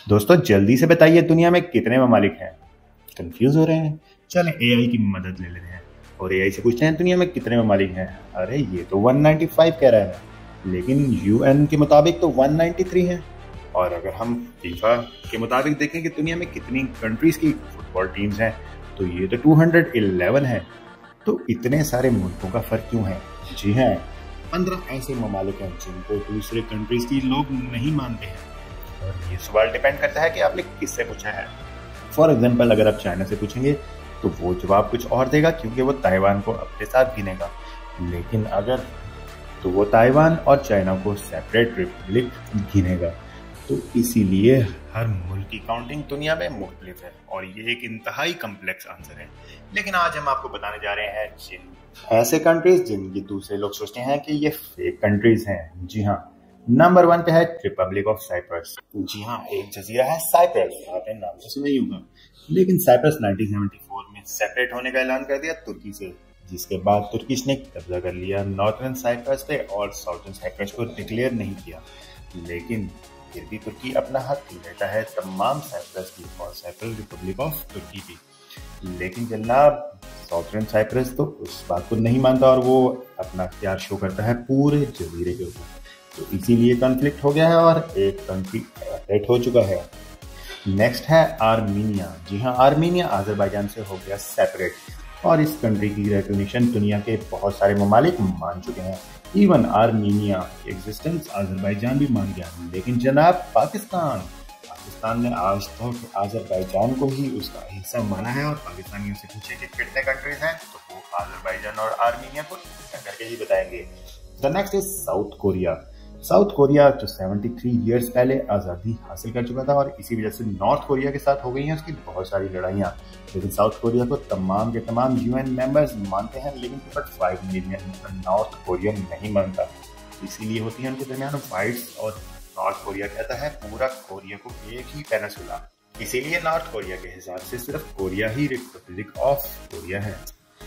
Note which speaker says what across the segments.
Speaker 1: दोस्तों जल्दी से बताइए दुनिया में कितने ममालिक हैं। कंफ्यूज हो रहे हैं? चलें एआई की मदद ले लेते हैं और एआई से पूछते हैं दुनिया में कितने ममालिक हैं। अरे ये तो 195 कह रहा है, लेकिन यूएन के मुताबिक तो 193 है। और अगर हम फीफा के मुताबिक देखें कि दुनिया में कितनी कंट्रीज की फुटबॉल टीम्स हैं तो ये तो 211 है। तो इतने सारे मुल्कों का फर्क क्यों है? जी हाँ, 15 ऐसे ममालिक हैं जिनको दूसरे कंट्रीज की लोग नहीं मानते हैं। और ये सवाल डिपेंड करता है कि आपने किससे पूछा है। फॉर एग्जाम्पल अगर आप चाइना से पूछेंगे तो वो जवाब कुछ और देगा क्योंकि वो ताइवान को अपने साथ गिनेगा। लेकिन अगर तो वो ताइवान और चाइना को सेपरेट रिपब्लिक गिनेगा। तो इसीलिए हर मुल्क की काउंटिंग दुनिया में मुख्तलिफ है और ये एक इंतहाई कम्प्लेक्स आंसर है। लेकिन आज हम आपको बताने जा रहे हैं जिन ऐसे कंट्रीज जिनकी दूसरे लोग सोचते हैं कि ये फेक कंट्रीज हैं। जी हाँ, नंबर 1 पे है रिपब्लिक ऑफ साइप्रस। जी हाँ, एक जजीरा है साइप्रस, आपने नाम तो सुना ही होगा। लेकिन साइप्रस 1974 में सेपरेट होने का ऐलान कर दिया तुर्की से, जिसके बाद तुर्किश ने कब्जा कर लिया नॉर्थर्न साइप्रस पे और साउथर्न साइप्रस को डिक्लेयर नहीं किया। लेकिन फिर भी तुर्की अपना हक लेता है तमाम साइप्रस की और साइप्रस रिपब्लिक ऑफ तुर्की की। लेकिन जनाब साउथर्न साइप्रस तो उस बात को नहीं मानता और वो अपना प्यार शो करता है पूरे जजीरे के ऊपर। तो इसीलिए कॉन्फ्लिक्ट हो गया है और एक कंट्री सेपरेट हो चुका है। नेक्स्ट है आर्मीनिया। जी हाँ, आर्मीनिया अजरबैजान से हो गया सेपरेट और इस कंट्री की रिकॉग्निशन दुनिया के बहुत सारे ममालिक मान चुके हैं। इवन आर्मीनिया की एग्जिस्टेंस अजरबैजान भी मान गया। लेकिन जनाब पाकिस्तान ने आज तक अजरबैजान को ही उसका हिस्सा माना है और पाकिस्तानियों से पूछे कि कितने कंट्रीज हैं तो वो अजरबैजान और आर्मीनिया को करके ही बताएंगे। The next is South Korea. South Korea जो 73 इयर्स पहले आज़ादी हासिल कर चुका था और इसी वजह से नॉर्थ कोरिया के साथ हो गई हैं उसकी बहुत सारी लड़ाइयाँ। लेकिन साउथ कोरिया को तमाम के तमाम यूएन मेंबर्स मानते हैं, लेकिन 5 मिलियन नॉर्थ कोरिया नहीं मानता। इसीलिए होती है उनके दरमियान फाइट्स और नॉर्थ कोरिया कहता है पूरा कोरिया को एक ही पेनिसुला। इसीलिए नॉर्थ कोरिया के हिसाब से सिर्फ कोरिया ही रिपब्लिक ऑफ कोरिया है।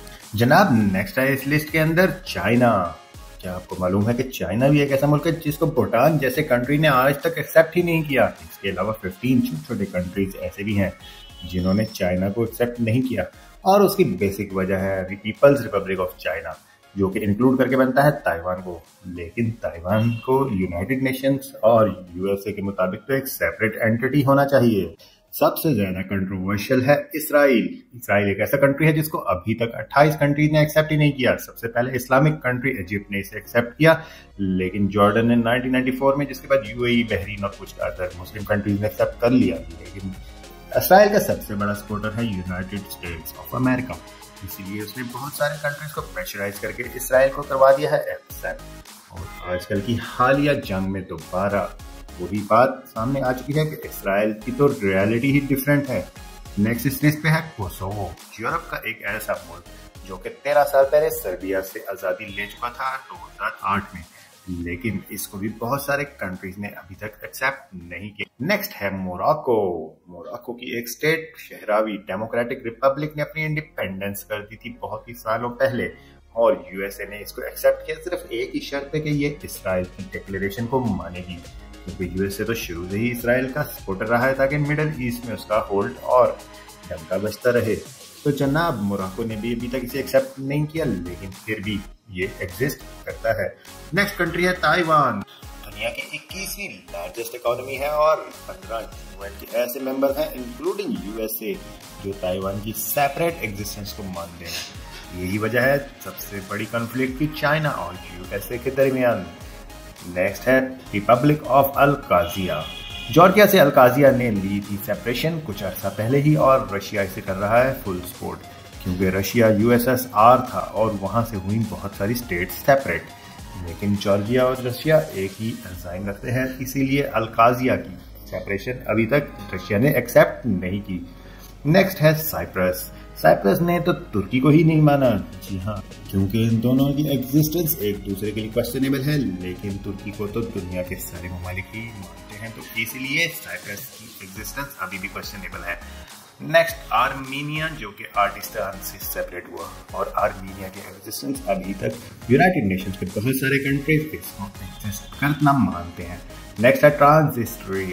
Speaker 1: जनाब नेक्स्ट है इस लिस्ट के अंदर चाइना। क्या आपको मालूम है कि चाइना भी एक ऐसा मुल्क है जिसको भूटान जैसे कंट्री ने आज तक एक्सेप्ट ही नहीं किया। इसके अलावा 15 छोटे छोटे कंट्रीज ऐसे भी हैं जिन्होंने चाइना को एक्सेप्ट नहीं किया और उसकी बेसिक वजह है पीपल्स रिपब्लिक ऑफ चाइना, जो कि इंक्लूड करके बनता है ताइवान को। लेकिन ताइवान को यूनाइटेड नेशंस और यूएसए के मुताबिक तो एक सेपरेट एंटिटी होना चाहिए। सबसे ज्यादा कंट्रोवर्शियल है इसराइल। इसराइल एक ऐसा कंट्री है जिसको अभी तक 28 कंट्रीज ने एक्सेप्ट ही नहीं किया। सबसे पहले इस्लामिक कंट्री इजिप्ट ने इसे एक्सेप्ट किया, लेकिन जॉर्डन ने 1994 में, जिसके बाद यूएई, बहरीन और कुछ अदर मुस्लिम कंट्रीज ने एक्सेप्ट कर लिया। लेकिन इसराइल का सबसे बड़ा सपोर्टर है यूनाइटेड स्टेट्स ऑफ अमेरिका। इसीलिए उसने बहुत सारे कंट्रीज को प्रेशराइज करके इसराइल को करवा दिया है एक्सेप्ट। और आजकल की हालिया जंग में दोबारा वही बात सामने आ चुकी है कि इसराइल की तो रियलिटी ही डिफरेंट है। नेक्स्ट इस लिस्ट पे है कोसोवो, यूरोप का एक ऐसा मुल्क जो कि 13 साल पहले सर्बिया से आजादी ले चुका था 2008 में, लेकिन इसको भी बहुत सारे कंट्रीज ने अभी तक एक्सेप्ट नहीं किया। नेक्स्ट है मोरक्को। मोरक्को की एक स्टेट शहरावी डेमोक्रेटिक रिपब्लिक ने अपनी इंडिपेंडेंस कर दी थी बहुत ही सालों पहले और यूएसए ने इसको एक्सेप्ट किया सिर्फ एक ही शर्त पे कि ये इसराइल की डिक्लेरेशन को मानेगी, क्योंकि यूएसए तो शुरू से ही इसराइल का सपोर्टर रहा है ताकि मिडिल ईस्ट में उसका होल्ड और डंका बजता रहे। तो जनाब मोरक्को ने भी अभी तक इसे एक्सेप्ट नहीं किया, लेकिन फिर भी ये एग्जिस्ट करता है। नेक्स्ट कंट्री है ताइवान। दुनिया की 21वीं लार्जेस्ट इकोनॉमी है और 15 यूएन के ऐसे मेंबर हैं इंक्लूडिंग यूएसए जो ताइवान की सेपरेट एग्जिस्टेंस को मानते हैं। यही वजह है सबसे बड़ी कॉन्फ्लिक्ट की चाइना और यूएसए के दरमियान। नेक्स्ट है रिपब्लिक ऑफ अल-काज़िया। जॉर्जिया से अल-काज़िया ने ली थी सेपरेशन कुछ अर्सा पहले ही और रशिया इसे कर रहा है फुल सपोर्ट, क्योंकि रशिया यूएसएसआर था और वहां से हुई बहुत सारी स्टेट्स सेपरेट। लेकिन जॉर्जिया और रशिया एक ही डिजाइन रखते हैं, इसीलिए अल-काज़िया की सेपरेशन अभी तक रशिया ने एक्सेप्ट नहीं की। नेक्स्ट है साइप्रस। साइप्रस ने तो तुर्की को ही नहीं माना। जी हाँ, क्योंकि इन दोनों की एग्जिस्टेंस एक दूसरे के लिए क्वेश्चनेबल है, लेकिन तुर्की को तो दुनिया के सारे ममालिक ही मानते हैं, तो इसीलिए साइप्रस की एग्जिस्टेंस अभी भी क्वेश्चनेबल है। नेक्स्ट आर्मीनिया, जो कि आर्टिस्तान से सेपरेट हुआ और आर्मीनिया के एग्जिस्टेंस अभी तक यूनाइटेड नेशंस के बहुत सारे कंट्रीज इसको एग्जिस्ट करना मानते हैं। नेक्स्ट है ट्रांसनिस्ट्रिया।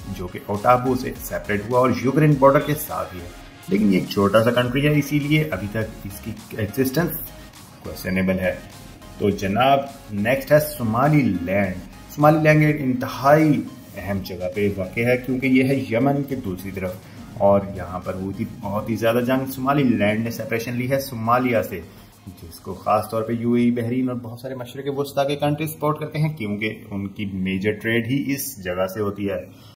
Speaker 1: जो कि ओटागो से सेपरेट हुआ और यूक्रेन बॉर्डर के साथ ही है। लेकिन ये एक छोटा सा कंट्री है, इसीलिए अभी तक इसकी एग्जिस्टेंस क्वेश्चनेबल है। तो जनाब नेक्स्ट है सोमालीलैंड। सोमालीलैंड एक इंतहाई अहम जगह पे वाक़ है, क्योंकि ये है यमन के दूसरी तरफ, और यहाँ पर हुई थी बहुत ही ज़्यादा जंग। सोमालीलैंड ने सेपरेशन ली है सोमालिया से, जिसको खास तौर पे यूएई, बहरीन और बहुत सारे मशरक़ वस्ता के कंट्री सपोर्ट करते हैं, क्योंकि उनकी मेजर ट्रेड ही इस जगह से होती है।